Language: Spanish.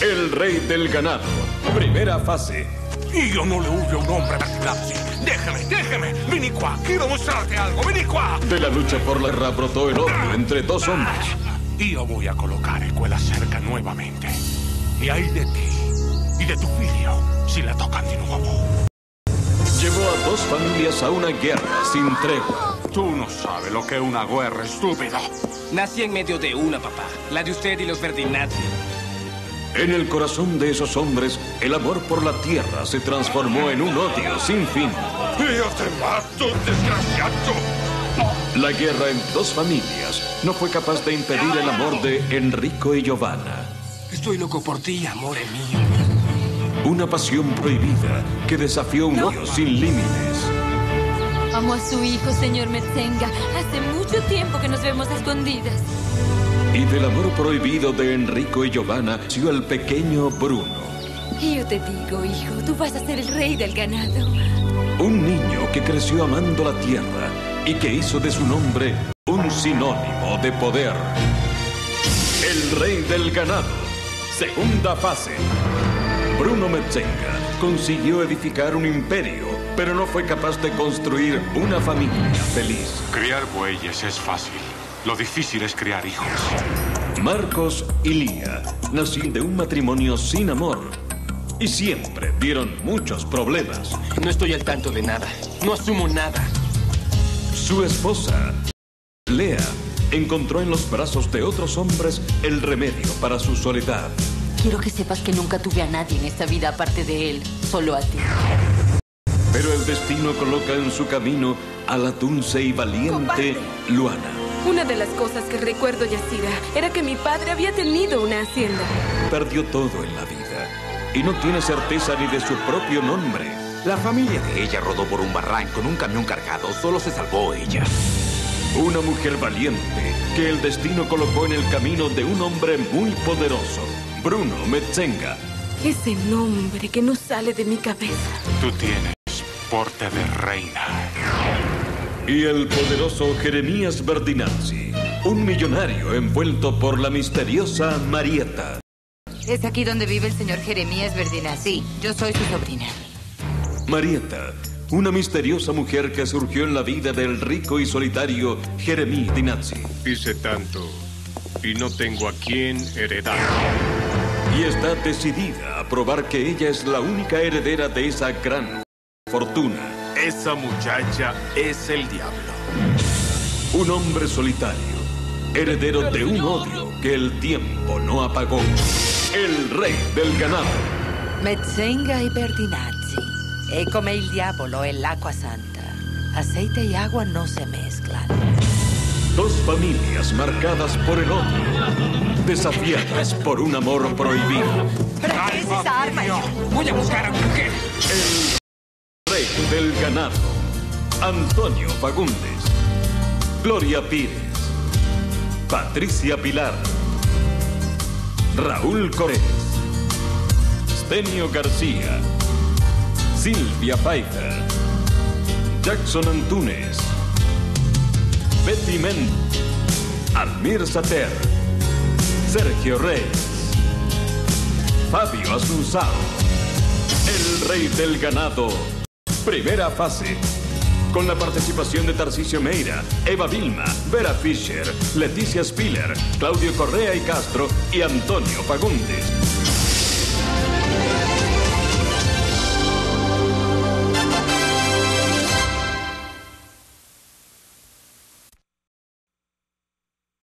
El rey del ganado. Primera fase. Io non le huyo a un hombre Bertinazzi. Déjeme. Vení qua. Quiero mostrarte algo. Vení qua. De la lucha por la guerra brotó el odio entre dos hombres. Io voy a colocar quella cerca nuevamente. Y hay de ti y de tu figlio si la tocan de nuevo. Llevó a dos familias a una guerra sin tregua. Tú no sabes lo que es una guerra, estúpido. Nací en medio de una, papá. La de usted y los Bertinazzi. En el corazón de esos hombres, el amor por la tierra se transformó en un odio sin fin. Io te mato, desgraciado. La guerra en dos familias no fue capaz de impedir el amor de Enrico y Giovanna. Estoy loco por ti, amore mío. Una pasión prohibida que desafió un odio sin límites. Amo a su hijo, señor Metzenga. Hace mucho tiempo que nos vemos a escondidas. Y del amor prohibido de Enrico y Giovanna nació el pequeño Bruno. Y yo te digo, hijo, tú vas a ser el rey del ganado. Un niño que creció amando la tierra y que hizo de su nombre un sinónimo de poder. El rey del ganado. Segunda fase. Bruno Metzenga consiguió edificar un imperio, pero no fue capaz de construir una familia feliz. Criar bueyes es fácil. Lo difícil es criar hijos. Marcos y Lía nacieron de un matrimonio sin amor y siempre vieron muchos problemas. No estoy al tanto de nada. No asumo nada. Su esposa, Lea, encontró en los brazos de otros hombres el remedio para su soledad. Quiero que sepas que nunca tuve a nadie en esta vida aparte de él, solo a ti. Pero el destino coloca en su camino a la dulce y valiente Luana. Una de las cosas que recuerdo, Yasira, era que mi padre había tenido una hacienda. Perdió todo en la vida y no tiene certeza ni de su propio nombre. La familia de ella rodó por un barranco en un camión cargado. Solo se salvó ella. Una mujer valiente que el destino colocó en el camino de un hombre muy poderoso, Bruno Metzenga. Ese nombre que no sale de mi cabeza. Tú tienes porte de reina. Y el poderoso Jeremías Bertinazzi, un millonario envuelto por la misteriosa Marietta. ¿Es aquí donde vive el señor Jeremías Bertinazzi? Yo soy su sobrina. Marietta, una misteriosa mujer que surgió en la vida del rico y solitario Jeremías Bertinazzi. Hice tanto y no tengo a quién heredar. Y está decidida a probar que ella es la única heredera de esa gran fortuna. Esa muchacha es el diablo. Un hombre solitario, heredero de un odio que el tiempo no apagó. El rey del ganado. Metzenga y Bertinazzi. È come il diavolo e l'acqua santa. Aceite y agua no se mezclan. Dos familias marcadas por el odio, desafiadas por un amor prohibido. ¿Pero qué es esa arma? Voy a buscar a mi mujer. El rey del ganado, Antonio Fagundes, Gloria Pires, Patricia Pilar, Raúl Corés, Stenio García, Silvia Pfeiffer, Jackson Antunes, Betty Men, Almir Sater, Sergio Reyes, Fabio Asunzao. El rey del ganado. Primera fase. Con la participación de Tarcisio Meira, Eva Vilma, Vera Fischer, Leticia Spiller, Claudio Correa y Castro y Antonio Fagundes.